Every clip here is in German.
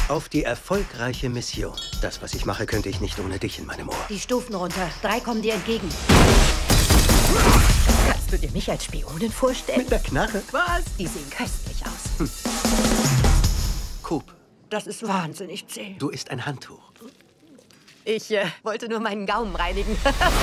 Auf die erfolgreiche Mission. Das, was ich mache, könnte ich nicht ohne dich in meinem Ohr. Die Stufen runter. 3 kommen dir entgegen. Kannst du dir mich als Spionin vorstellen? Mit der Knarre? Was? Die sehen köstlich aus. Coop, Das ist wahnsinnig zäh. du isst ein Handtuch. Ich wollte nur meinen Gaumen reinigen.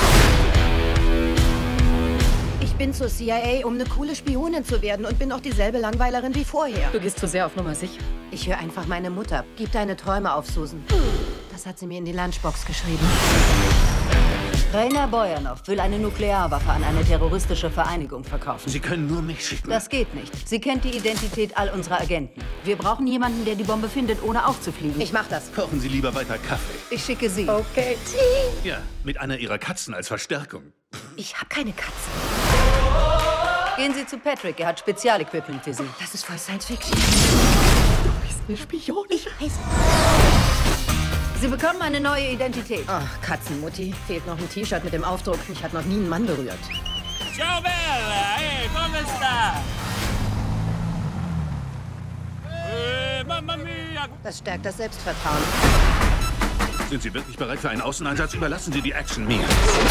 Ich bin zur CIA, um eine coole Spionin zu werden und bin auch dieselbe Langweilerin wie vorher. Du gehst zu sehr auf Nummer sicher. Ich höre einfach meine Mutter. Gib deine Träume auf, Susan. Das hat sie mir in die Lunchbox geschrieben. Rainer Bojanov will eine Nuklearwaffe an eine terroristische Vereinigung verkaufen. Sie können nur mich schicken. Das geht nicht. Sie kennt die Identität all unserer Agenten. Wir brauchen jemanden, der die Bombe findet, ohne aufzufliegen. Ich mach das. Kochen Sie lieber weiter Kaffee. Ich schicke Sie. Okay. Ja, mit einer Ihrer Katzen als Verstärkung. Ich habe keine Katze. Gehen Sie zu Patrick, er hat Spezialequipment für Sie. Das ist voll Science Fiction. Du bist eine Spion. Ich weiß. Sie bekommen eine neue Identität. Ach, Katzenmutti. Fehlt noch ein T-Shirt mit dem Aufdruck, mich hat noch nie ein Mann berührt. Ciao bella, come sta? Mamma mia! Das stärkt das Selbstvertrauen. Sind Sie wirklich bereit für einen Außeneinsatz? Überlassen Sie die Action mir.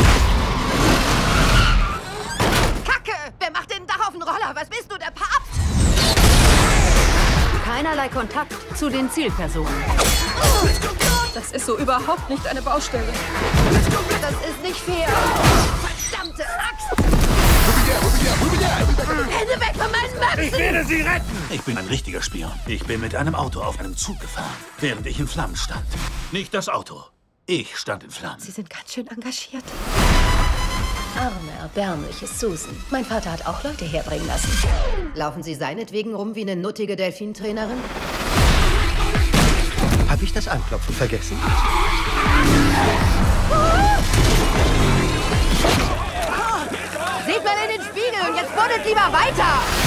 Kacke! Wer macht denn ein Dach auf den Roller? Was bist du, der Papst? Keinerlei Kontakt zu den Zielpersonen. Das ist so überhaupt nicht eine Baustelle. Das ist nicht fair. Verdammte Axt! Hände weg von meinen Möpsen! Ich werde Sie retten! Ich bin ein richtiger Spion. Ich bin mit einem Auto auf einem Zug gefahren, während ich in Flammen stand. Nicht das Auto. Ich stand in Flammen. Sie sind ganz schön engagiert. Arme, erbärmliche Susan. Mein Vater hat auch Leute herbringen lassen. Laufen Sie seinetwegen rum wie eine nuttige Delfintrainerin? Habe ich das Anklopfen vergessen? Seht mal in den Spiegel und jetzt buddelt lieber weiter!